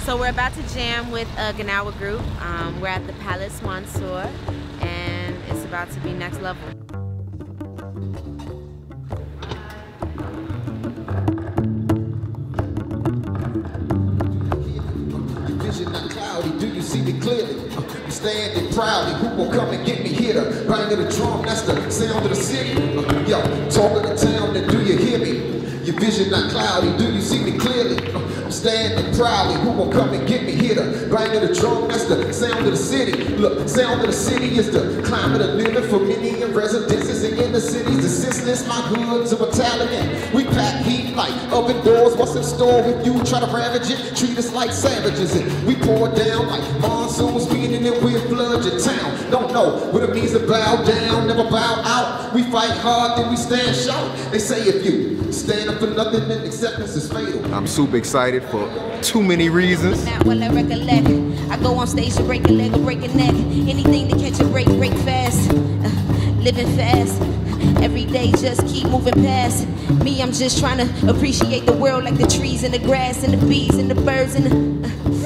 So we're about to jam with a Gnawa group. We're at the Palace Mansour, and it's about to be next level. Vision not cloudy, do you see me clearly? I'm standing proudly, who will come and get me here? The bang of the drum, that's the sound of the city. Yo, talk of the town, then do you hear me? Your vision not cloudy, do you see me clearly? I'm standing proudly, who will come and get me here? The bang of the drum, that's the sound of the city. Look, sound of the city is the climate of living for many in residences and in the cities. The senseless, my hoods are Italian. We pack heat like oven doors. What's in store with you? Try to ravage it, treat us like savages. And we pour down like monsoons, beating it with flood your town. Don't know what it means to bow down, never bow out. We fight hard, then we stand shout. They say if you stand up for nothing, then acceptance is fatal. I'm super excited for too many reasons. Not while I recollect. I go on stage to break a leg or break a neck. Anything to catch a break, break fast. Living fast. Every day just keep moving past. Me, I'm just trying to appreciate the world like the trees and the grass and the bees and the birds and the